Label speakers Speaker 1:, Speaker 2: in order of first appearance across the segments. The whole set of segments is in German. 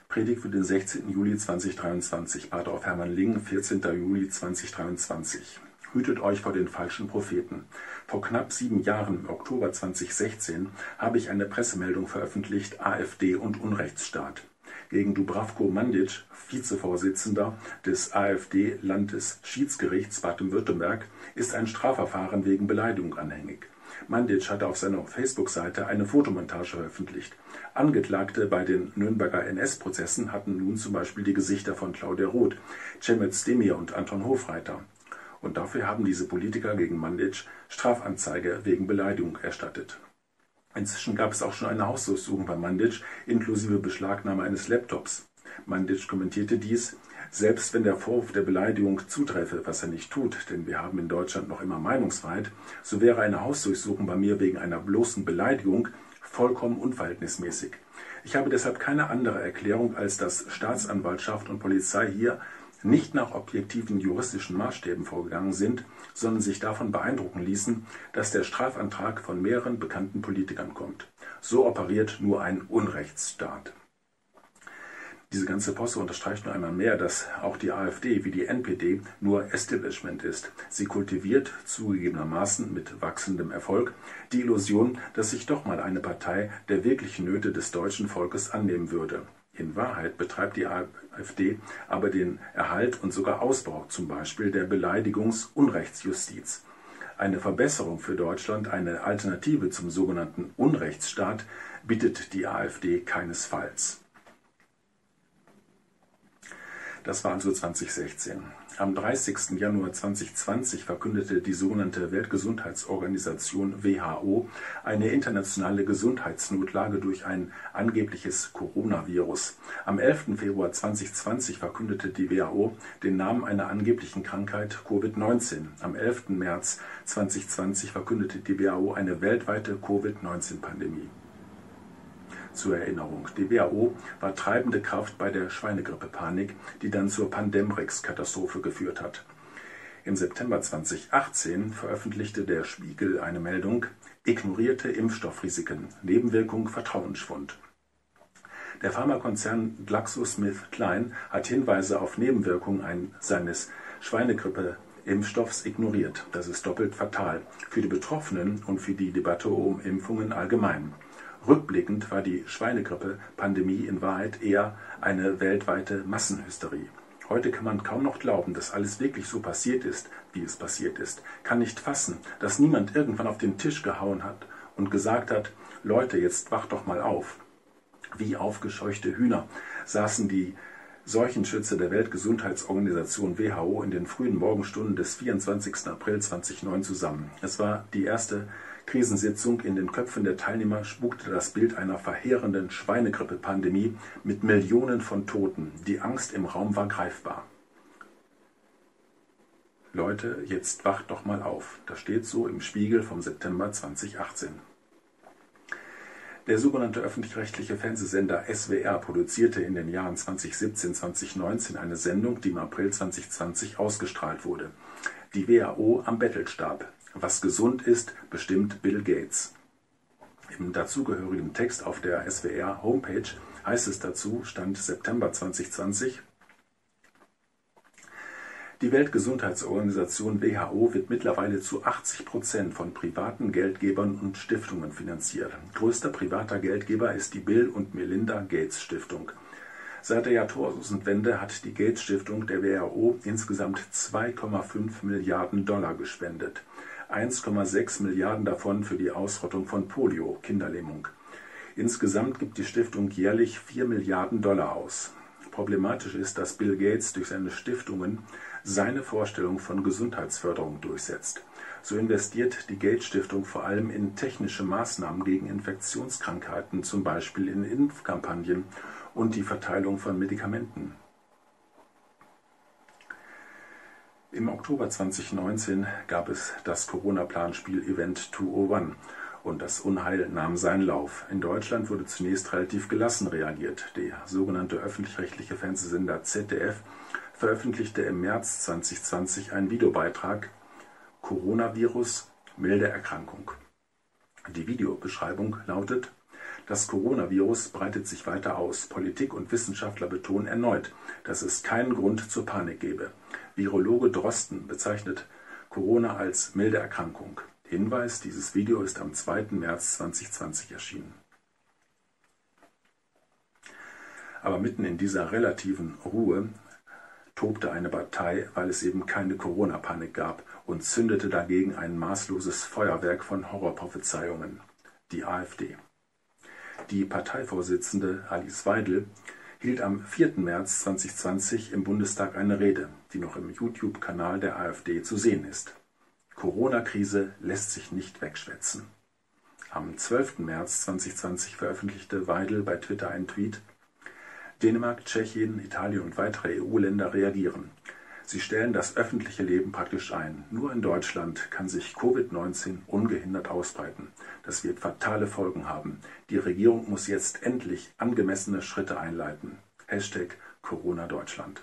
Speaker 1: Predigt für den 16. Juli 2023, Pater auf Hermann Lingen, 14. Juli 2023. Hütet euch vor den falschen Propheten. Vor knapp 7 Jahren, im Oktober 2016, habe ich eine Pressemeldung veröffentlicht, AfD und Unrechtsstaat. Gegen Dubravko Mandić, Vizevorsitzender des AfD-Landesschiedsgerichts Baden-Württemberg, ist ein Strafverfahren wegen Beleidigung anhängig. Mandić hatte auf seiner Facebook-Seite eine Fotomontage veröffentlicht. Angeklagte bei den Nürnberger NS-Prozessen hatten nun zum Beispiel die Gesichter von Claudia Roth, Cem Özdemir und Anton Hofreiter. Und dafür haben diese Politiker gegen Mandić Strafanzeige wegen Beleidigung erstattet. Inzwischen gab es auch schon eine Hausdurchsuchung bei Mandić, inklusive Beschlagnahme eines Laptops. Mandić kommentierte dies: Selbst wenn der Vorwurf der Beleidigung zuträfe, was er nicht tut, denn wir haben in Deutschland noch immer Meinungsfreiheit, so wäre eine Hausdurchsuchung bei mir wegen einer bloßen Beleidigung vollkommen unverhältnismäßig. Ich habe deshalb keine andere Erklärung, als dass Staatsanwaltschaft und Polizei hier nicht nach objektiven juristischen Maßstäben vorgegangen sind, sondern sich davon beeindrucken ließen, dass der Strafantrag von mehreren bekannten Politikern kommt. So operiert nur ein Unrechtsstaat. Diese ganze Posse unterstreicht nur einmal mehr, dass auch die AfD wie die NPD nur Establishment ist. Sie kultiviert, zugegebenermaßen mit wachsendem Erfolg, die Illusion, dass sich doch mal eine Partei der wirklichen Nöte des deutschen Volkes annehmen würde. In Wahrheit betreibt die AfD aber den Erhalt und sogar Ausbau zum Beispiel der Beleidigungs-Unrechtsjustiz. Eine Verbesserung für Deutschland, eine Alternative zum sogenannten Unrechtsstaat, bietet die AfD keinesfalls. Das war also 2016. Am 30. Januar 2020 verkündete die sogenannte Weltgesundheitsorganisation WHO eine internationale Gesundheitsnotlage durch ein angebliches Coronavirus. Am 11. Februar 2020 verkündete die WHO den Namen einer angeblichen Krankheit Covid-19. Am 11. März 2020 verkündete die WHO eine weltweite Covid-19-Pandemie. Zur Erinnerung, die WHO war treibende Kraft bei der Schweinegrippe-Panik, die dann zur Pandemrix-Katastrophe geführt hat. Im September 2018 veröffentlichte der Spiegel eine Meldung: Ignorierte Impfstoffrisiken, Nebenwirkung Vertrauensschwund. Der Pharmakonzern GlaxoSmithKline hat Hinweise auf Nebenwirkungen seines Schweinegrippe-Impfstoffs ignoriert. Das ist doppelt fatal für die Betroffenen und für die Debatte um Impfungen allgemein. Rückblickend war die Schweinegrippe-Pandemie in Wahrheit eher eine weltweite Massenhysterie. Heute kann man kaum noch glauben, dass alles wirklich so passiert ist, wie es passiert ist. Kann nicht fassen, dass niemand irgendwann auf den Tisch gehauen hat und gesagt hat: Leute, jetzt wacht doch mal auf. Wie aufgescheuchte Hühner saßen die Seuchenschützer der Weltgesundheitsorganisation WHO in den frühen Morgenstunden des 24. April 2009 zusammen. Es war die erste Krisensitzung. In den Köpfen der Teilnehmer spukte das Bild einer verheerenden Schweinegrippe-Pandemie mit Millionen von Toten. Die Angst im Raum war greifbar. Leute, jetzt wacht doch mal auf. Das steht so im Spiegel vom September 2018. Der sogenannte öffentlich-rechtliche Fernsehsender SWR produzierte in den Jahren 2017-2019 eine Sendung, die im April 2020 ausgestrahlt wurde. Die WHO am Bettelstab. Was gesund ist, bestimmt Bill Gates. Im dazugehörigen Text auf der SWR-Homepage heißt es dazu, Stand September 2020: Die Weltgesundheitsorganisation WHO wird mittlerweile zu 80% von privaten Geldgebern und Stiftungen finanziert. Größter privater Geldgeber ist die Bill und Melinda Gates Stiftung. Seit der Jahrtausendwende hat die Gates Stiftung der WHO insgesamt 2,5 Milliarden Dollar gespendet. 1,6 Milliarden davon für die Ausrottung von Polio, Kinderlähmung. Insgesamt gibt die Stiftung jährlich 4 Milliarden Dollar aus. Problematisch ist, dass Bill Gates durch seine Stiftungen seine Vorstellung von Gesundheitsförderung durchsetzt. So investiert die Gates Stiftung vor allem in technische Maßnahmen gegen Infektionskrankheiten, zum Beispiel in Impfkampagnen und die Verteilung von Medikamenten. Im Oktober 2019 gab es das Corona-Planspiel-Event 201 und das Unheil nahm seinen Lauf. In Deutschland wurde zunächst relativ gelassen reagiert. Der sogenannte öffentlich-rechtliche Fernsehsender ZDF veröffentlichte im März 2020 einen Videobeitrag Coronavirus, milde Erkrankung. Die Videobeschreibung lautet: Das Coronavirus breitet sich weiter aus. Politik und Wissenschaftler betonen erneut, dass es keinen Grund zur Panik gebe. Virologe Drosten bezeichnet Corona als milde Erkrankung. Hinweis: Dieses Video ist am 2. März 2020 erschienen. Aber mitten in dieser relativen Ruhe tobte eine Partei, weil es eben keine Corona-Panik gab, und zündete dagegen ein maßloses Feuerwerk von Horrorprophezeiungen: die AfD. Die Parteivorsitzende Alice Weidel hielt am 4. März 2020 im Bundestag eine Rede, die noch im YouTube-Kanal der AfD zu sehen ist. Corona-Krise lässt sich nicht wegschwätzen. Am 12. März 2020 veröffentlichte Weidel bei Twitter einen Tweet: Dänemark, Tschechien, Italien und weitere EU-Länder reagieren. Sie stellen das öffentliche Leben praktisch ein. Nur in Deutschland kann sich Covid-19 ungehindert ausbreiten. Das wird fatale Folgen haben. Die Regierung muss jetzt endlich angemessene Schritte einleiten. #Corona Deutschland.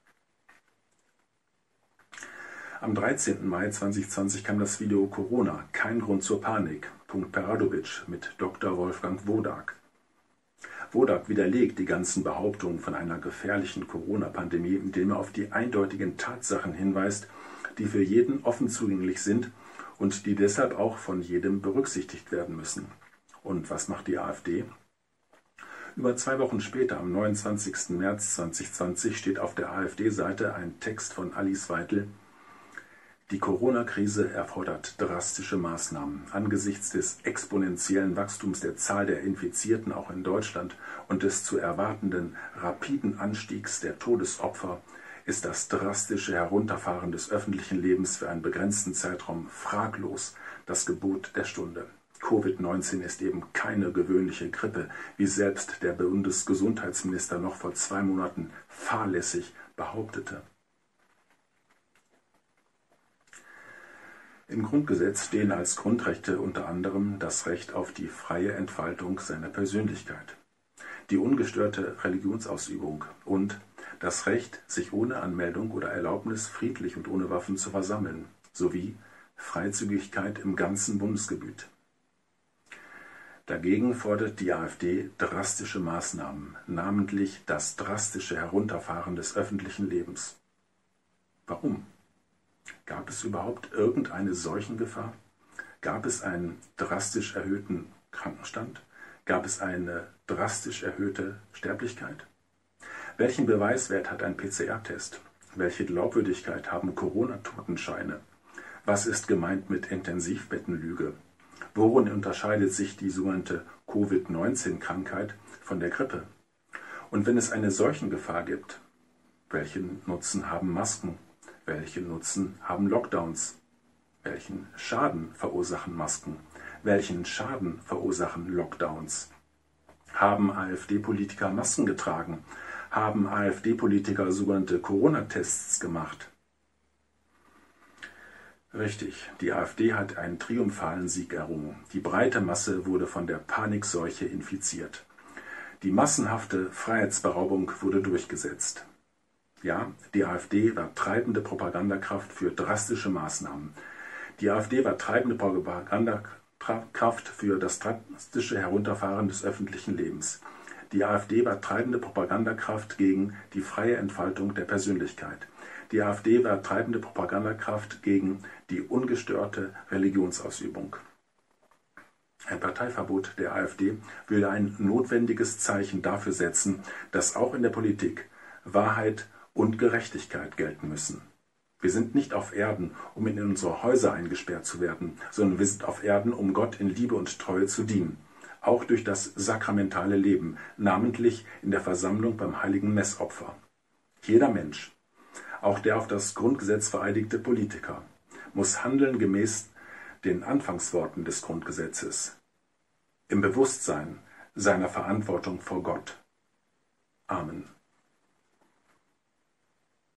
Speaker 1: Am 13. Mai 2020 kam das Video Corona, kein Grund zur Panik. Peradovic mit Dr. Wolfgang Wodak. Wodak widerlegt die ganzen Behauptungen von einer gefährlichen Corona-Pandemie, indem er auf die eindeutigen Tatsachen hinweist, die für jeden offen zugänglich sind und die deshalb auch von jedem berücksichtigt werden müssen. Und was macht die AfD? Über 2 Wochen später, am 29. März 2020, steht auf der AfD-Seite ein Text von Alice Weidel: Die Corona-Krise erfordert drastische Maßnahmen. Angesichts des exponentiellen Wachstums der Zahl der Infizierten auch in Deutschland und des zu erwartenden rapiden Anstiegs der Todesopfer ist das drastische Herunterfahren des öffentlichen Lebens für einen begrenzten Zeitraum fraglos das Gebot der Stunde. Covid-19 ist eben keine gewöhnliche Grippe, wie selbst der Bundesgesundheitsminister noch vor 2 Monaten fahrlässig behauptete. Im Grundgesetz stehen als Grundrechte unter anderem das Recht auf die freie Entfaltung seiner Persönlichkeit, die ungestörte Religionsausübung und das Recht, sich ohne Anmeldung oder Erlaubnis friedlich und ohne Waffen zu versammeln, sowie Freizügigkeit im ganzen Bundesgebiet. Dagegen fordert die AfD drastische Maßnahmen, namentlich das drastische Herunterfahren des öffentlichen Lebens. Warum? Gab es überhaupt irgendeine Seuchengefahr? Gab es einen drastisch erhöhten Krankenstand? Gab es eine drastisch erhöhte Sterblichkeit? Welchen Beweiswert hat ein PCR-Test? Welche Glaubwürdigkeit haben Corona-Totenscheine? Was ist gemeint mit Intensivbettenlüge? Worin unterscheidet sich die sogenannte Covid-19-Krankheit von der Grippe? Und wenn es eine Seuchengefahr gibt, welchen Nutzen haben Masken? Welchen Nutzen haben Lockdowns? Welchen Schaden verursachen Masken? Welchen Schaden verursachen Lockdowns? Haben AfD-Politiker Masken getragen? Haben AfD-Politiker sogenannte Corona-Tests gemacht? Richtig, die AfD hat einen triumphalen Sieg errungen. Die breite Masse wurde von der Panikseuche infiziert. Die massenhafte Freiheitsberaubung wurde durchgesetzt. Ja, die AfD war treibende Propagandakraft für drastische Maßnahmen. Die AfD war treibende Propagandakraft für das drastische Herunterfahren des öffentlichen Lebens. Die AfD war treibende Propagandakraft gegen die freie Entfaltung der Persönlichkeit. Die AfD war treibende Propagandakraft gegen die ungestörte Religionsausübung. Ein Parteiverbot der AfD würde ein notwendiges Zeichen dafür setzen, dass auch in der Politik Wahrheit und Gerechtigkeit gelten müssen. Wir sind nicht auf Erden, um in unsere Häuser eingesperrt zu werden, sondern wir sind auf Erden, um Gott in Liebe und Treue zu dienen. Auch durch das sakramentale Leben, namentlich in der Versammlung beim heiligen Messopfer. Jeder Mensch, auch der auf das Grundgesetz vereidigte Politiker, muss handeln gemäß den Anfangsworten des Grundgesetzes, im Bewusstsein seiner Verantwortung vor Gott. Amen.